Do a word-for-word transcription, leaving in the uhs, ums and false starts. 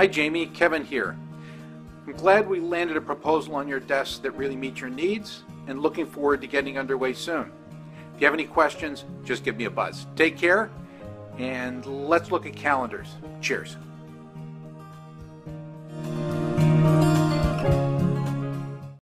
Hi Jamie, Kevin here. I'm glad we landed a proposal on your desk that really meets your needs and looking forward to getting underway soon. If you have any questions, just give me a buzz. Take care and let's look at calendars. Cheers.